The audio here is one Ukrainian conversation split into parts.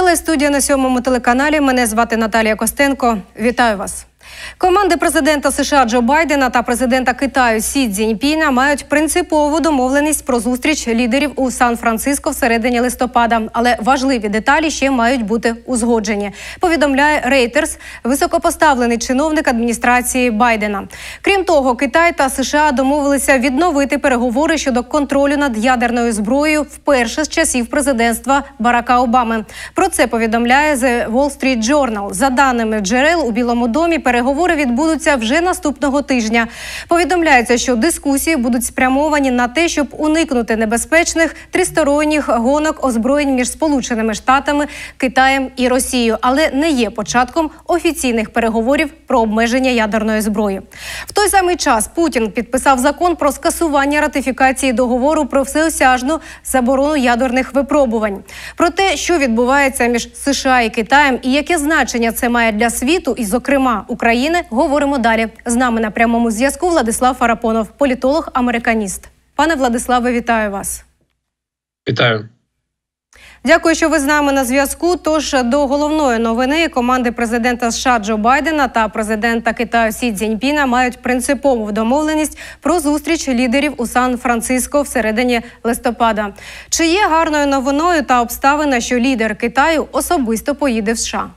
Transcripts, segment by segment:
Тривала студія на 7-му телеканалі. Мене звати Наталія Костенко. Вітаю вас. Команди президента США Джо Байдена та президента Китаю Сі Цзіньпіна мають принципову домовленість про зустріч лідерів у Сан-Франциско всередині листопада. Але важливі деталі ще мають бути узгоджені, повідомляє Reuters, високопоставлений чиновник адміністрації Байдена. Крім того, Китай та США домовилися відновити переговори щодо контролю над ядерною зброєю вперше з часів президентства Барака Обами. Про це повідомляє The Wall Street Journal. За даними джерел у Білому домі, переговори відбудуться вже наступного тижня. Повідомляється, що дискусії будуть спрямовані на те, щоб уникнути небезпечних тристоронніх гонок озброєнь між Сполученими Штатами, Китаєм і Росією, але не є початком офіційних переговорів про обмеження ядерної зброї. В той самий час Путін підписав закон про скасування ратифікації договору про всеосяжну заборону ядерних випробувань. Про те, що відбувається між США і Китаєм і яке значення це має для світу і, зокрема, України, говоримо далі. З нами на прямому зв'язку Владислав Фарапонов, політолог-американіст. Пане Владиславе, вітаю вас. Вітаю. Дякую, що ви з нами на зв'язку. Тож до головної новини: команди президента США Джо Байдена та президента Китаю Сі Цзіньпіна мають принципову домовленість про зустріч лідерів у Сан-Франциско всередині листопада. Чи є гарною новиною та обставина, що лідер Китаю особисто поїде в США?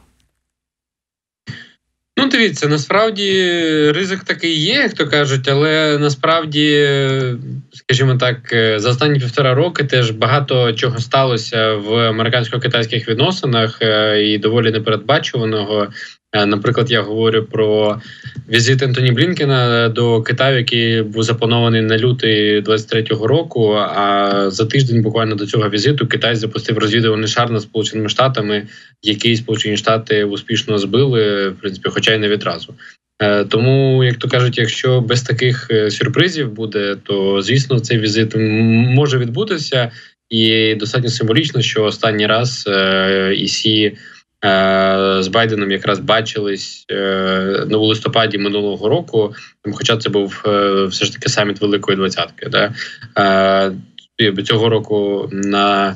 Ну, дивіться, насправді ризик такий є, як то кажуть, але насправді, скажімо так, за останні 1,5 роки теж багато чого сталося в американсько-китайських відносинах і доволі непередбачуваного. Наприклад, я говорю про візит Ентоні Блінкена до Китаю, який був запланований на лютий 23-го року, а за тиждень буквально до цього візиту Китай запустив розвідувальний шар над Сполученими Штатами, який Сполучені Штати успішно збили, в принципі, хоча й не відразу. Тому, як то кажуть, якщо без таких сюрпризів буде, то, звісно, цей візит може відбутися. І достатньо символічно, що останній раз і Сі з Байденом якраз бачились у листопаді минулого року, хоча це був все ж таки саміт Великої Двадцятки. Цього року на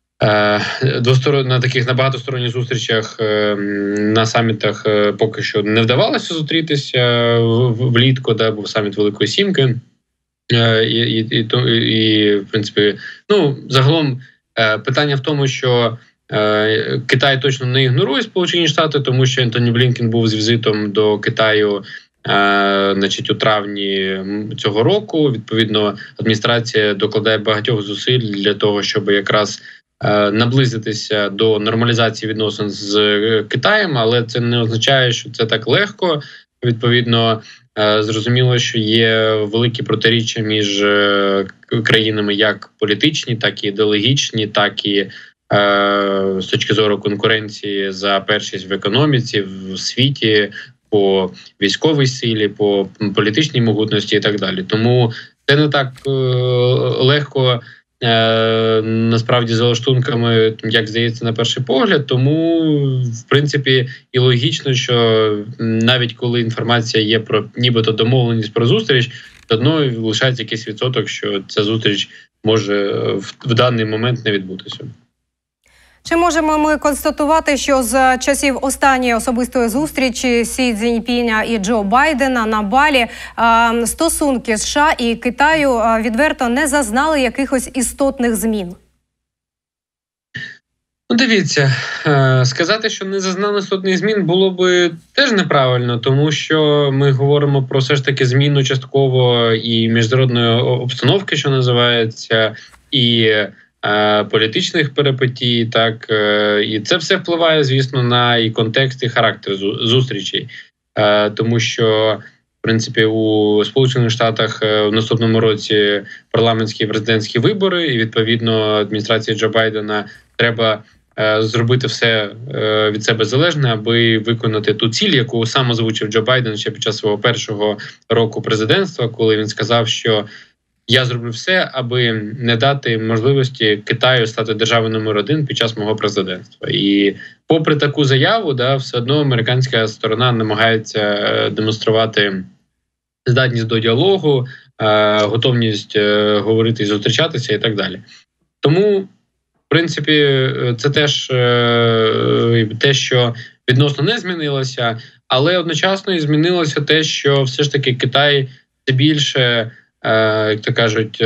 таких багатосторонніх зустрічах на самітах поки що не вдавалося зустрітися влітку, був саміт Великої Сімки. І в принципі, загалом питання в тому, що Китай точно не ігнорує Сполучені Штати, тому що Ентоні Блінкен був з візитом до Китаю у травні цього року. Відповідно, адміністрація докладає багатьох зусиль для того, щоб якраз наблизитися до нормалізації відносин з Китаєм, але це не означає, що це так легко. Відповідно, зрозуміло, що є великі протиріччя між країнами як політичні, так і ідеологічні, так і з точки зору конкуренції за першість в економіці, в світі, по військовій силі, по політичній могутності і так далі. Тому це не так легко, насправді, за лаштунками, як здається на перший погляд. Тому, в принципі, і логічно, що навіть коли інформація є про нібито домовленість про зустріч, то одно лишається якийсь відсоток, що ця зустріч може в даний момент не відбутися. Чи можемо ми констатувати, що з часів останньої особистої зустрічі Сі Цзіньпіна і Джо Байдена на Балі стосунки США і Китаю відверто не зазнали якихось істотних змін? Дивіться, сказати, що не зазнали істотних змін, було би теж неправильно, тому що ми говоримо про все ж таки зміну частково і міжнародної обстановки, що називається, і політичних перипетій, так, і це все впливає, звісно, на і контекст, і характер зустрічей. Тому що, в принципі, у Сполучених Штатах в наступному році парламентські і президентські вибори, і, відповідно, адміністрації Джо Байдена треба зробити все від себе залежне, аби виконати ту ціль, яку сам озвучив Джо Байден ще під час свого першого року президентства, коли він сказав, що я зроблю все, аби не дати можливості Китаю стати державою номер 1 під час мого президентства. І попри таку заяву, все одно американська сторона намагається демонструвати здатність до діалогу, готовність говорити і зустрічатися і так далі. Тому, в принципі, це теж те, що відносно не змінилося, але одночасно і змінилося те, що все ж таки Китай все більше, як то кажуть,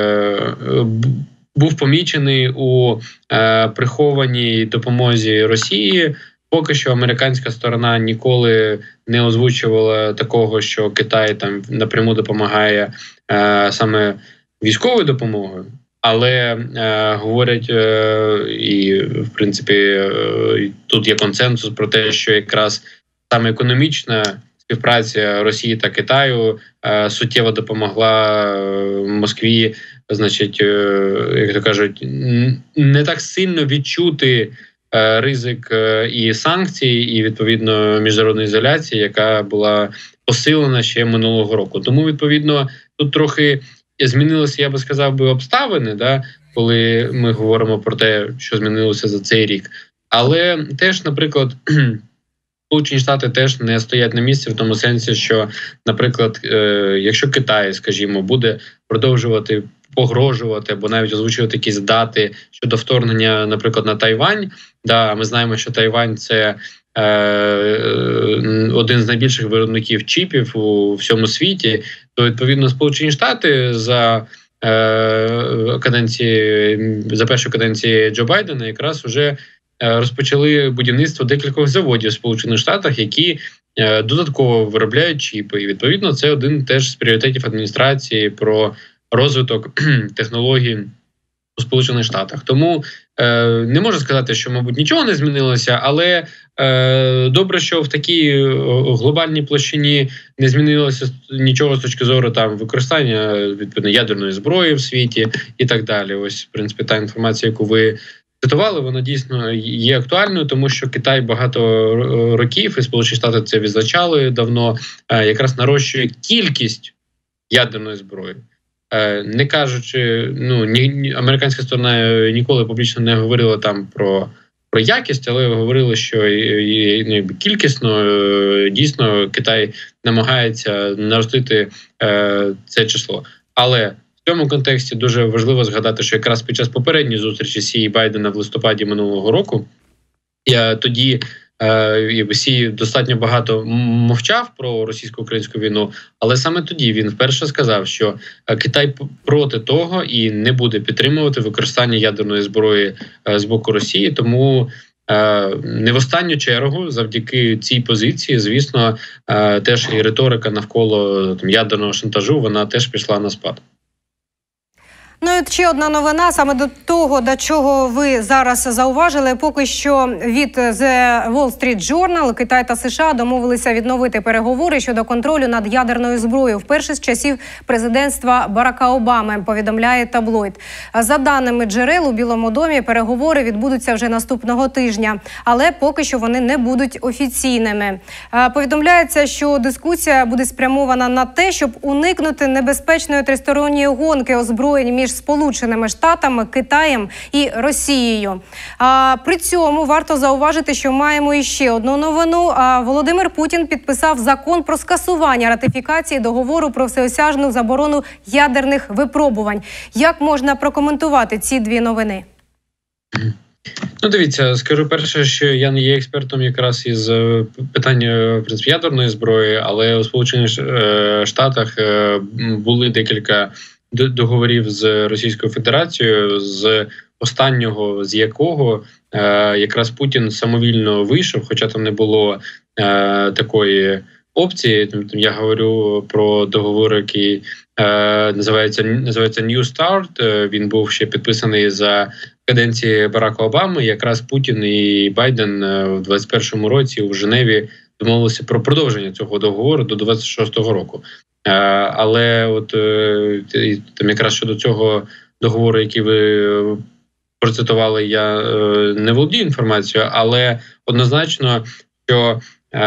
був помічений у прихованій допомозі Росії. Поки що американська сторона ніколи не озвучувала такого, що Китай там напряму допомагає саме військовою допомогою. Але говорять, і в принципі тут є консенсус про те, що якраз саме економічна співпраця Росії та Китаю суттєво допомогла Москві, значить, як то кажуть, не так сильно відчути ризик і санкцій, і відповідно міжнародної ізоляції, яка була посилена ще минулого року. Тому відповідно тут трохи змінилися, я би сказав, обставини, да, коли ми говоримо про те, що змінилося за цей рік. Але теж, наприклад, Сполучені Штати теж не стоять на місці в тому сенсі, що, наприклад, якщо Китай, скажімо, буде продовжувати погрожувати або навіть озвучувати якісь дати щодо вторгнення, наприклад, на Тайвань, да, ми знаємо, що Тайвань – це один з найбільших виробників чіпів у всьому світі, то, відповідно, Сполучені Штати за першу каденції Джо Байдена якраз уже розпочали будівництво декількох заводів в Сполучених Штатах, які додатково виробляють чіпи. І, відповідно, це один теж з пріоритетів адміністрації про розвиток технологій у Сполучених Штатах. Тому не можу сказати, що, мабуть, нічого не змінилося, але добре, що в такій глобальній площині не змінилося нічого з точки зору там використання відповідно ядерної зброї в світі і так далі. Ось, в принципі, та інформація, яку ви цитували, вона дійсно є актуальною, тому що Китай багато років, і Сполучені Штати це відзначали давно, якраз нарощує кількість ядерної зброї. Не кажучи, американська сторона ніколи публічно не говорила там про якість, але говорили, що кількісно дійсно Китай намагається наростити це число. Але в цьому контексті дуже важливо згадати, що якраз під час попередньої зустрічі Сі і Байдена в листопаді минулого року, тоді Сі достатньо багато мовчав про російсько-українську війну, але саме тоді він вперше сказав, що Китай проти того і не буде підтримувати використання ядерної зброї з боку Росії. Тому не в останню чергу завдяки цій позиції, звісно, теж і риторика навколо ядерного шантажу, вона теж пішла на спад. Ну і ще одна новина, саме до того, до чого ви зараз зауважили. Поки що від The Wall Street Journal Китай та США домовилися відновити переговори щодо контролю над ядерною зброєю. Вперше з часів президентства Барака Обами, повідомляє таблоїд. За даними джерел у Білому домі, переговори відбудуться вже наступного тижня, але поки що вони не будуть офіційними. Повідомляється, що дискусія буде спрямована на те, щоб уникнути небезпечної тристоронньої гонки озброєнь між Сполученими Штатами, Китаєм і Росією. При цьому варто зауважити, що маємо іще одну новину. Володимир Путін підписав закон про скасування ратифікації договору про всеосяжну заборону ядерних випробувань. Як можна прокоментувати ці дві новини? Дивіться, скажу перше, що я не є експертом якраз із питання ядерної зброї, але у Сполучених Штатах були декілька договорів з Російською Федерацією, з останнього з якого якраз Путін самовільно вийшов, хоча там не було такої опції. Я говорю про договор, який називається New Start. Він був ще підписаний за каденції Барака Обами. Якраз Путін і Байден в 2021 році у Женеві домовилися про продовження цього договору до 26-го року. Але от там якраз щодо цього договору, який ви процитували, я не володію інформацією, але однозначно, що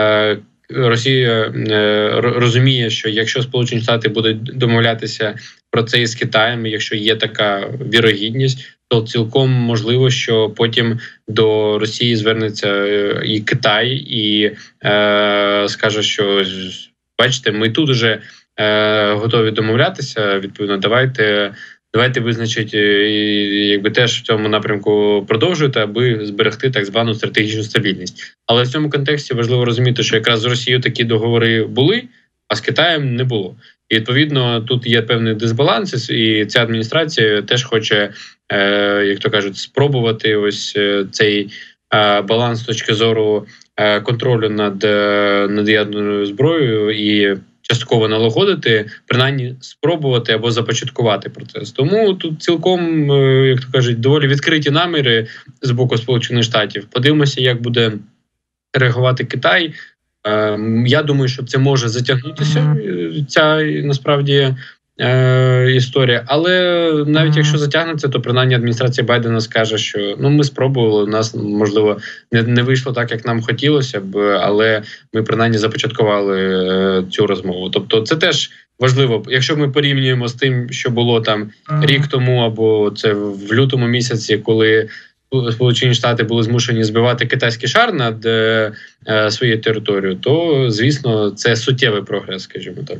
Росія розуміє, що якщо Сполучені Штати будуть домовлятися про це із Китаєм, якщо є така вірогідність, то цілком можливо, що потім до Росії звернеться і Китай, і скаже, що бачите, ми тут уже готові домовлятися, відповідно, давайте давайте визначить, якби теж в цьому напрямку продовжуйте, аби зберегти так звану стратегічну стабільність. Але в цьому контексті важливо розуміти, що якраз з Росією такі договори були, а з Китаєм не було. І відповідно тут є певний дисбаланс, і ця адміністрація теж хоче, як то кажуть, спробувати ось цей баланс з точки зору контролю над ядерною зброєю і частково налагодити, принаймні спробувати або започаткувати процес. Тому тут цілком, як то кажуть, доволі відкриті наміри з боку Сполучених Штатів. Подивимося, як буде реагувати Китай. Я думаю, що це може затягнутися, ця насправді історія. Але навіть якщо затягнеться, то принаймні адміністрація Байдена скаже, що ми спробували, у нас, можливо, не вийшло так, як нам хотілося б, але ми принаймні започаткували цю розмову. Тобто це теж важливо. Якщо ми порівнюємо з тим, що було там рік тому, або це в лютому місяці, коли Сполучені Штати були змушені збивати китайський шар над своєю територією, то, звісно, це суттєвий прогрес, скажімо так.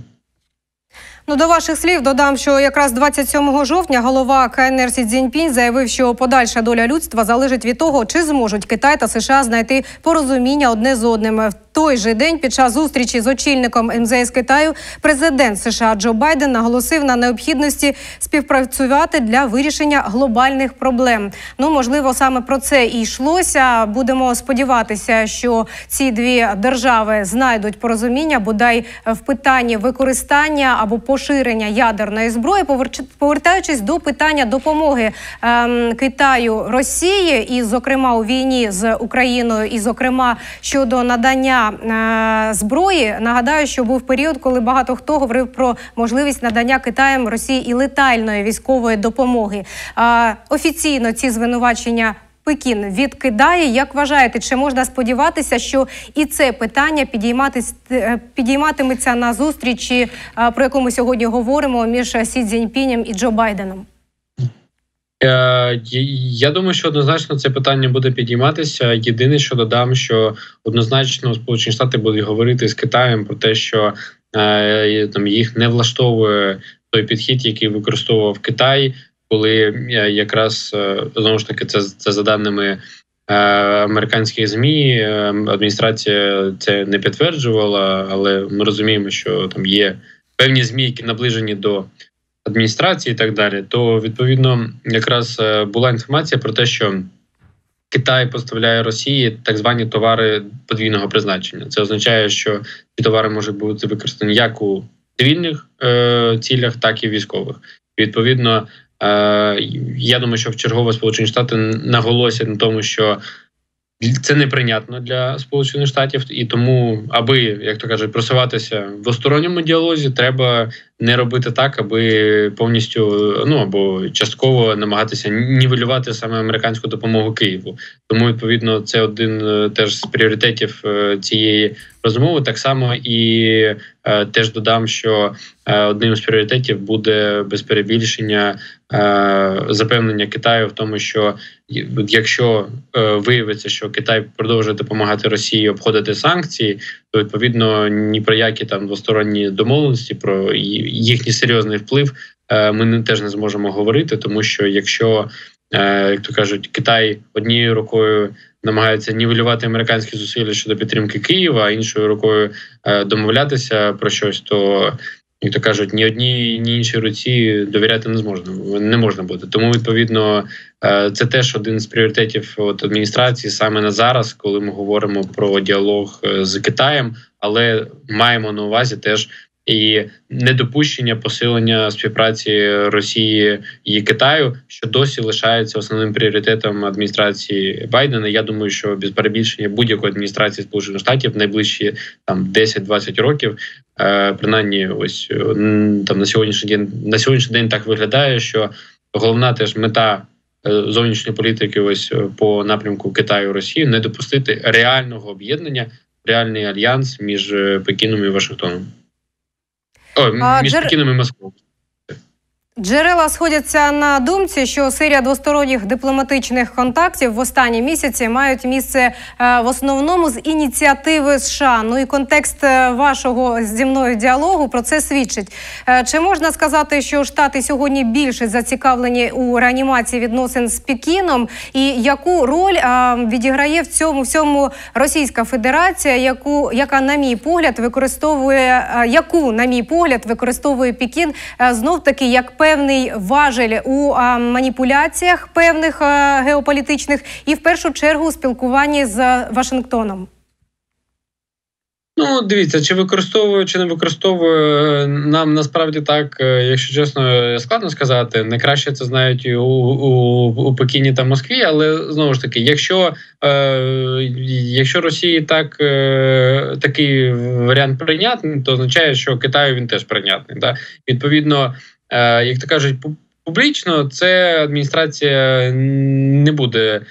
До ваших слів додам, що якраз 27 жовтня голова КНР Сі Цзіньпінь заявив, що подальша доля людства залежить від того, чи зможуть Китай та США знайти порозуміння одне з одним. В той же день під час зустрічі з очільником МЗС Китаю президент США Джо Байден наголосив на необхідності співпрацювати для вирішення глобальних проблем. Можливо, саме про це і йшлося. Будемо сподіватися, що ці дві держави знайдуть порозуміння, бодай в питанні використання або поширення ядерної зброї. Повертаючись до питання допомоги Китаю Росії, і, зокрема, у війні з Україною, і, зокрема, щодо надання зброї, нагадаю, що був період, коли багато хто говорив про можливість надання Китаєм Росії і летальної військової допомоги. Офіційно ці звинувачення Пекін відкидає. Як вважаєте, чи можна сподіватися, що і це питання підійматиметься на зустрічі, про яку ми сьогодні говоримо, між Сі Цзіньпінем і Джо Байденом? Я думаю, що однозначно це питання буде підійматися. Єдине, що додам, що однозначно Сполучені Штати будуть говорити з Китаєм про те, що їх не влаштовує той підхід, який використовував Китай, коли якраз, знову ж таки, це за даними американських ЗМІ, адміністрація це не підтверджувала, але ми розуміємо, що там є певні ЗМІ, які наближені до адміністрації і так далі, то, відповідно, якраз була інформація про те, що Китай поставляє Росії так звані товари подвійного призначення. Це означає, що ці товари можуть бути використані як у цивільних цілях, так і в військових. Відповідно, я думаю, що вчергово Сполучені Штати наголосять на тому, що це неприйнятно для Сполучених Штатів, і тому, аби, як то кажуть, просуватися в двосторонньому діалозі, треба не робити так, аби повністю, або частково намагатися нівелювати саме американську допомогу Києву. Тому, відповідно, це один теж з пріоритетів цієї розмови. Так само і теж додам, що одним з пріоритетів буде без перебільшення запевнення Китаю в тому, що якщо виявиться, що Китай продовжує допомагати Росії обходити санкції, то, відповідно, ні про які там двосторонні домовленості, про їхній серйозний вплив ми теж не зможемо говорити, тому що якщо, як то кажуть, Китай однією рукою намагається нівелювати американські зусилля щодо підтримки Києва, а іншою рукою домовлятися про щось, то, як то кажуть, ні одній, ні іншій руці довіряти не можна буде. Тому, відповідно, це теж один з пріоритетів адміністрації саме на зараз, коли ми говоримо про діалог з Китаєм, але маємо на увазі теж і недопущення посилення співпраці Росії і Китаю, що досі лишається основним пріоритетом адміністрації Байдена. Я думаю, що без перебільшення будь-якої адміністрації Сполучених Штатів найближчі 10-20 років, принаймні, ось там на сьогоднішній день так виглядає, що головна теж мета зовнішньої політики ось по напрямку Китаю і Росії не допустити реального об'єднання, реальний альянс між Пекіном і Вашингтоном. Між Пекіном і Москвою. Джерела сходяться на думці, що серія двосторонніх дипломатичних контактів в останні місяці мають місце в основному з ініціативи США. Ну і контекст вашого зі мною діалогу про це свідчить. Чи можна сказати, що Штати сьогодні більше зацікавлені у реанімації відносин з Пекіном? І яку роль відіграє в цьому всьому Російська Федерація, яку, на мій погляд, використовує Пекін знов-таки як певний важель у маніпуляціях певних геополітичних і, в першу чергу, у спілкуванні з Вашингтоном? Ну, дивіться, чи використовує, чи не використовує, нам насправді так, якщо чесно, складно сказати. Найкраще це знають і у Пекіні та Москві, але, знову ж таки, якщо Росії такий варіант прийнятний, то означає, що Китаю він теж прийнятний. Да? Відповідно, як то кажуть, публічно це адміністрація не буде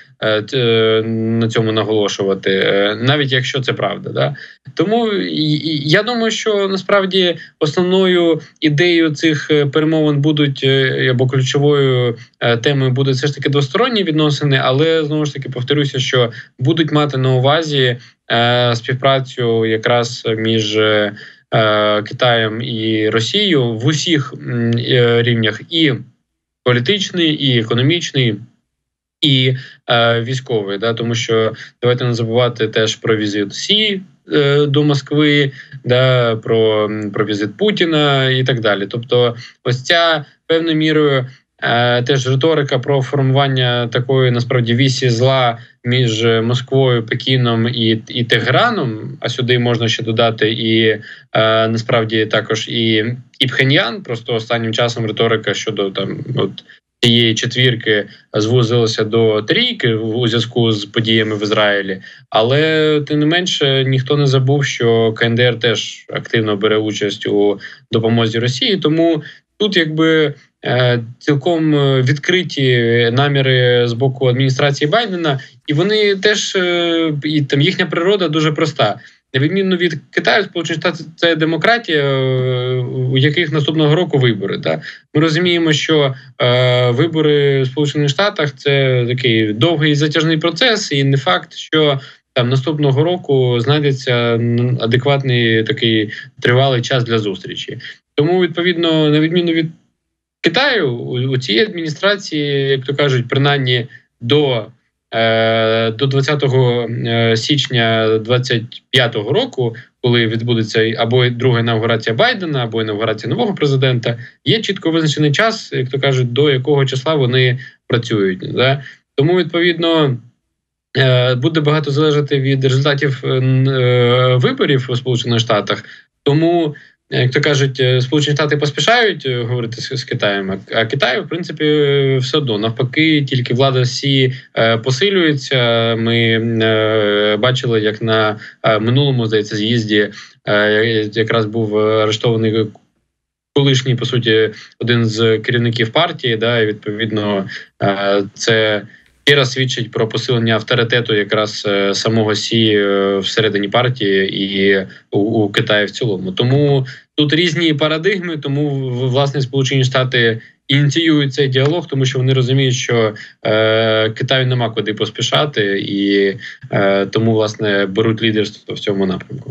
на цьому наголошувати, навіть якщо це правда. Да? Тому я думаю, що насправді основною ідеєю цих перемовин будуть, або ключовою темою будуть все ж таки двосторонні відносини, але, знову ж таки, повторюся, що будуть мати на увазі співпрацю якраз між Китаєм і Росією в усіх рівнях: і політичний, і економічний, і військовий. Да? Тому що давайте не забувати теж про візит Сі до Москви, да? про візит Путіна і так далі. Тобто ось ця певною мірою теж риторика про формування такої, насправді, вісі зла між Москвою, Пекіном і Тегераном, а сюди можна ще додати і насправді також і Пхеньян. Просто останнім часом риторика щодо цієї четвірки звузилася до трійки у зв'язку з подіями в Ізраїлі. Але, тим не менше, ніхто не забув, що КНДР теж активно бере участь у допомозі Росії. Тому тут якби цілком відкриті наміри з боку адміністрації Байдена, і вони теж, і там їхня природа дуже проста. На відміну від Китаю, Сполучені Штати – це демократія, у яких наступного року вибори. Да? Ми розуміємо, що вибори в Сполучених Штатах – це такий довгий і затяжний процес, і не факт, що там наступного року знайдеться адекватний такий тривалий час для зустрічі. Тому, відповідно, на відміну від Китаю, у цій адміністрації, як то кажуть, принаймні до 20 січня 2025 року, коли відбудеться або друга інавгурація Байдена, або інавгурація нового президента, є чітко визначений час, як то кажуть, до якого числа вони працюють. Да? Тому, відповідно, буде багато залежати від результатів виборів у Сполучених Штатах. Тому, як то кажуть, Сполучені Штати поспішають говорити з Китаєм, а Китаю, в принципі, все одно. Навпаки, тільки влада Сі посилюється. Ми бачили, як на минулому, здається, з'їзді якраз був арештований колишній, по суті, один з керівників партії, да, і, відповідно, це ще раз свідчить про посилення авторитету якраз самого Сі всередині партії і у Китаї в цілому. Тому тут різні парадигми, тому, власне, Сполучені Штати ініціюють цей діалог, тому що вони розуміють, що Китаю нема куди поспішати, і тому, власне, беруть лідерство в цьому напрямку.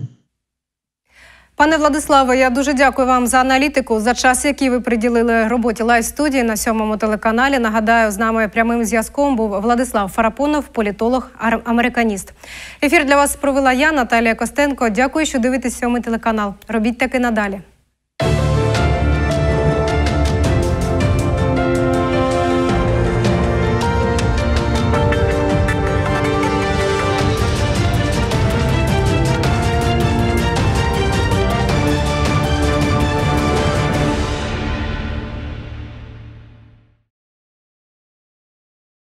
Пане Владиславе, я дуже дякую вам за аналітику, за час, який ви приділили роботі лайв-студії на 7-му телеканалі. Нагадаю, з нами прямим зв'язком був Владислав Фарапонов, політолог, американіст. Ефір для вас провела я, Наталія Костенко. Дякую, що дивитесь 7-й телеканал. Робіть таки надалі.